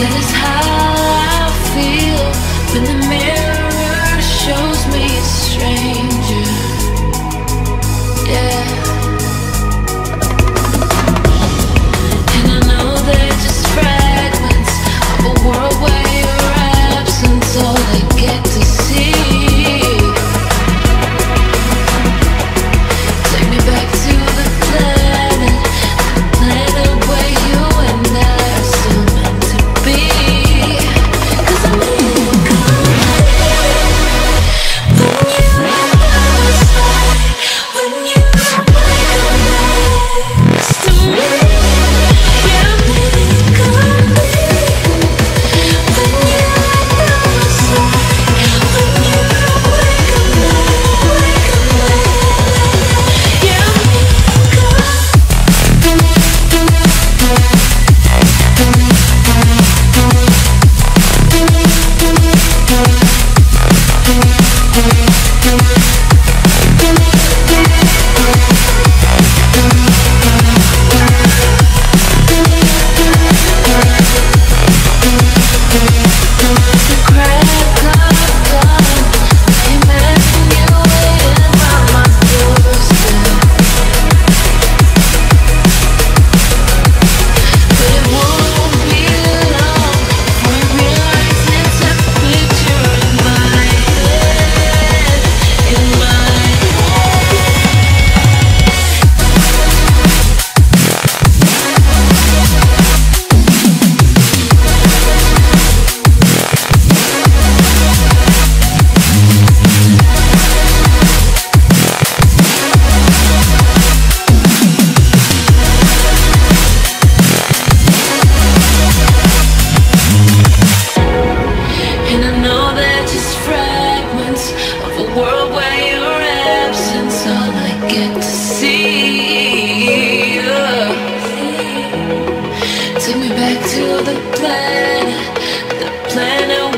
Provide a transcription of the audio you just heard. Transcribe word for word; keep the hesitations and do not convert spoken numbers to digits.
That is how I feel when the mirror shows me a stranger. Yeah. And I know they're just fragments of a world where your absence all I get to see. Take me back to the planet, the planet where you and I are still meant to be. 'Cause I need to come back when you are beside, when you wake up next to me. Yeah, I need to come back when you are beside, when you wake up next, wake up next. Yeah, I need to come. The crack of dawn, I imagine you waiting by my doorstep. But it won't be long before I realize it's a picture in my head, in my And I know they're just fragments of a world where your absence all I get to see. Yeah. Take me back to the planet, the planet